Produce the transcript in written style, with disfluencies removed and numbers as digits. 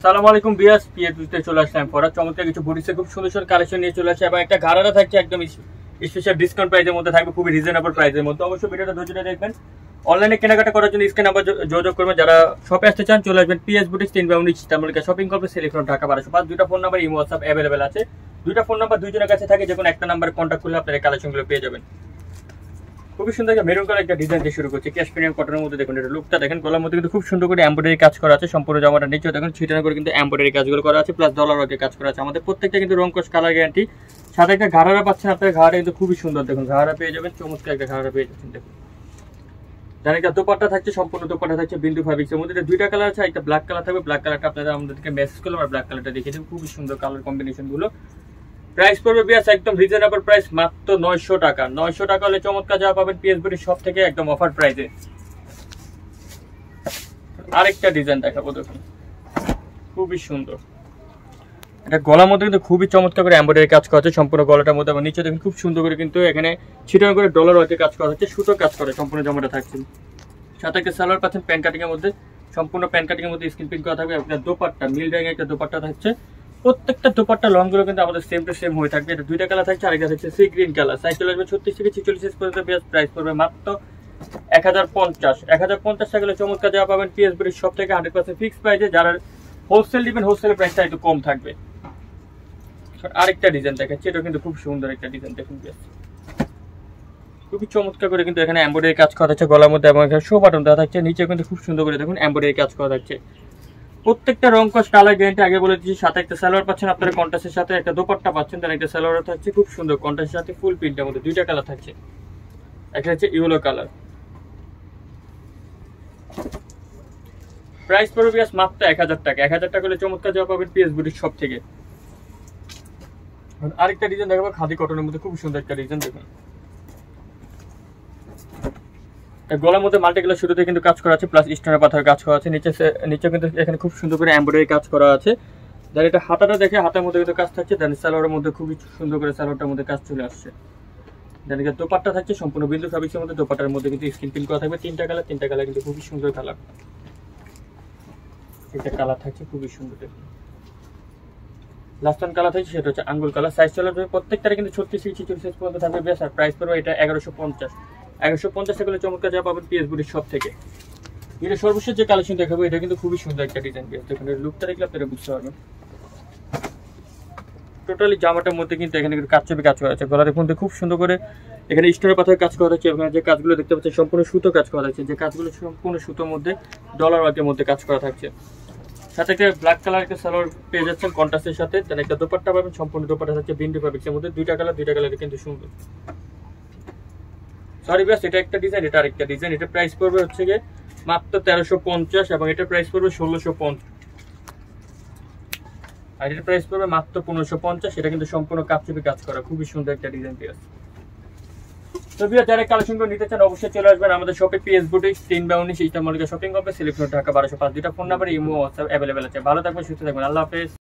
সালামু আলাইকুম বিয়াস পিএসতে চলে আসলাম পরা চমৎকার কিছু বুটিক্সের খুব সুন্দর সুন্দর কালেকশন নিয়ে চলে আসে এবং একটা ঘাড়াটা থাকছে একদম স্পেশাল ডিসকাউন্ট প্রাইসের মধ্যে থাকবে, খুবই রিজনেবল প্রাইসের মধ্যে। অবশ্যই ভিডিওটা ধৈর্য ধরে দেখবেন। অনলাইনে কেনাকাটা করার জন্য স্ক্রিন নাম্বার যোগাযোগ করবেন। যারা শপে আসতে চান চলে আসবেন পিএস বুটিক্স 3/19 তামলিকা শপিং কমপ্লেক্স সিলেকশন ঢাকা 1205। দুইটা phone number Imo WhatsApp available আছে। দুইটা ফোন নাম্বার দুইজনের কাছে থাকে, যে কোনো একটা নাম্বারে কন্ট্যাক্ট করলে আপনারা কালেকশনগুলো পেয়ে যাবেন। খুবই সুন্দর একটা মেরুন কালার একটা ডিজাইন দিয়ে শুরু করছি। ক্যাশ প্রিমিয়াম কটনের মধ্যে দেখুন, এটা লুকটা দেখেন। গলার মধ্যে কিন্তু খুব সুন্দর করে এমব্রয়ডারি কাজ করা আছে। সম্পূর্ণ জামাটা নিচে দেখুন ছিটানো করে কিন্তু এমব্রয়ডারি কাজগুলো করা আছে, প্লাস ডলার ওয়ার্কের কাজ করা আছে। আমাদের প্রত্যেকটা কিন্তু রং কস কালার গ্যারান্টি। সাথে একটা ঘাড়া পাচ্ছেন আপনার, ঘাড়া কিন্তু খুবই সুন্দর দেখুন, ঘাড়া পেয়ে যাবেন, চমৎকার একটা ঘাড়া পেয়ে যাচ্ছেন দেখুন। যার একটা দোপাট্টা থাকছে, সম্পূর্ণ দোপাট্টা থাকছে বিন্দু ফ্যাব্রিক্সের মধ্যে। দুইটা কালার আছে, একটা ব্ল্যাক কালার থাকবে। ব্ল্যাক কালারটা আপনারা আমাদেরকে মেসেজ করলাম আর ব্ল্যাক কালারটা দেখিয়ে দেবেন। খুবই সুন্দর কালার কম্বিনেশন গুলো। প্রাইস পড়বে বিয়াস একদম রিজনেবল প্রাইস, মাত্র 900 টাকা। 900 টাকা হলে চমৎকার যা পাবেন পিএস বুটিক সব থেকে একদম অফার প্রাইসে। আরেকটা ডিজাইন দেখাবো দেখুন, খুবই সুন্দর। এটা গলার মধ্যে কিন্তু খুবই চমৎকার করে এমব্রয়ডারি কাজ করা আছে সম্পূর্ণ গলাটার মধ্যে। এবং নিচে দেখুন খুব সুন্দর করে কিন্তু এখানে ছিটানো করে ডলার ওয়ার্কের কাজ করা হচ্ছে, সুতো কাজ করে সম্পূর্ণ জামাটা থাকছে। সাথে একটা সালোয়ার পাচ্ছেন প্যান্ট কাটিং এর মধ্যে, সম্পূর্ণ প্যান্ট কাটিং এর মধ্যে স্ক্রিন প্রিন্ট করা থাকবে। একটা দোপাট্টা মিল রঙের একটা দোপাট্টা থাকছে। প্রত্যেকটা দোপাট্টা লং গুলো কিন্তু আমাদের সেম টু সেম হয়ে থাকবে। এটা দুইটা কালার থাকছে, আরেকটা থাকছে সি গ্রিন কালার। সাইজ চলে আসবে 36 থেকে 46 পর্যন্ত। বেস্ট প্রাইস পড়বে মাত্র 1050। 1050 টাকা হলে চমৎকার যা পাবেন পিএস বুটিক সব থেকে 100% ফিক্স প্রাইসে। যারা হোলসেল দিবেন হোলসেলের প্রাইসটা একটু কম থাকবে। আরেকটা ডিজাইন দেখাচ্ছি, এটা কিন্তু খুব সুন্দর একটা ডিজাইন দেখুন, খুবই চমৎকার করে কিন্তু এখানে এমব্রয়ডারি কাজ করা থাকছে গলার মধ্যে এবং এখানে শো বাটন দেওয়া থাকছে। নিচে কিন্তু খুব সুন্দর করে দেখুন এমব্রয়ডারি কাজ করা থাকছে। প্রত্যেকটা রং কস কালার গ্যারান্টি আগে বলে দিচ্ছি। সাথে একটা সালোয়ার পাচ্ছেন আপনারা কন্ট্রাস্টের সাথে, একটা দোপাট্টা পাচ্ছেন, তার একটা সালোয়ার থাকছে খুব সুন্দর কন্ট্রাস্টের সাথে ফুল প্রিন্টের মধ্যে। দুইটা কালার থাকছে, একটা হচ্ছে ইয়েলো কালার। প্রাইস পড়বে মাত্র 1000 টাকা। 1000 টাকা হলে চমৎকার যা পাবেন পিএস বুটিক সব থেকে। আরেকটা ডিজাইন দেখাবো খাদি কটনের মধ্যে, খুব সুন্দর একটা ডিজাইন দেখুন। গলার মধ্যে মাল্টিকালার শুরুতে কিন্তু কাজ করা আছে, প্লাস স্টোনের পাথরের কাজ করা আছে। নিচে কিন্তু এখানে খুব সুন্দর করে এমব্রয়ডারি কাজ করা আছে। যার এটা হাতাটা দেখে হাতের মধ্যে কিন্তু কাজ থাকছে। দেন সালোয়ারের মধ্যে খুবই সুন্দর করে সালোয়ারটার মধ্যে কাজ চলে আসছে। দেন এটা দোপাট্টা থাকছে সম্পূর্ণ বিন্দু ফ্যাব্রিক্সের মধ্যে। দোপাট্টার মধ্যে কিন্তু স্ক্রিন প্রিন্ট করা থাকবে। তিনটা কালার কিন্তু খুবই সুন্দর কালার। এটা কালার থাকছে খুবই সুন্দর। লাস্ট ওয়ান কালার থাকছে সেটা হচ্ছে আঙ্গুল কালার। সাইজ চলে যাবে প্রত্যেকটারে কিন্তু 36 থেকে 46 পর্যন্ত থাকবে। বেশ আর প্রাইস পড়বে এটা 1150। 1150 টাকা চমৎকার যা পাবেন পিএস বুটিক সব থেকে। এটা সর্বশেষ যে কালেকশন দেখাবো এটা কিন্তু খুবই সুন্দর একটা ডিজাইন। দেখুন লুকটা দেখলে আপনারা বুঝতে পারবেন। টোটালি জামাটার মধ্যে কিন্তু এখানে কাচছবি কাজ করা আছে। গলার মধ্যে খুব সুন্দর করে এখানে স্টোনের পাথরের কাজ করা হচ্ছে। এখানে যে কাজগুলো দেখতে পাচ্ছেন সম্পূর্ণ সুতো কাজ করা থাকছে, যে কাজগুলো সম্পূর্ণ সুতোর মধ্যে ডলার ওয়ার্কের মধ্যে কাজ করা থাকছে। সাথে একটা ব্ল্যাক কালার একটা সালোয়ার পেয়ে যাচ্ছেন কন্ট্রাস্টের সাথে। তাহলে একটা দোপাট্টা পাবেন, সম্পূর্ণ দোপাট্টা থাকছে বিন্দু ফ্যাব্রিক্সের মধ্যে। দুইটা কালার কিন্তু সুন্দর। সরি ব্যাস, এটা একটা ডিজাইন, এটা আরেকটা ডিজাইন। এটা প্রাইস পড়বে হচ্ছে গিয়ে মাত্র 1350 এবং এটা প্রাইস পড়বে 1650। আর এটা প্রাইস পড়বে মাত্র 1550। এটা কিন্তু সম্পূর্ণ কাচছবি কাজ করা, খুবই সুন্দর একটা ডিজাইন দিয়ে আছে। তো ভিউয়ার যারা কালেকশনগুলো নিতে চান অবশ্যই চলে আসবেন আমাদের শপে PS boutique 3/19 Eastern Mallika shopping complex selection Dhaka 1205। দুইটা phone number Imo WhatsApp available আছে। ভালো থাকবেন, সুস্থ থাকবেন, আল্লাহ হাফেজ।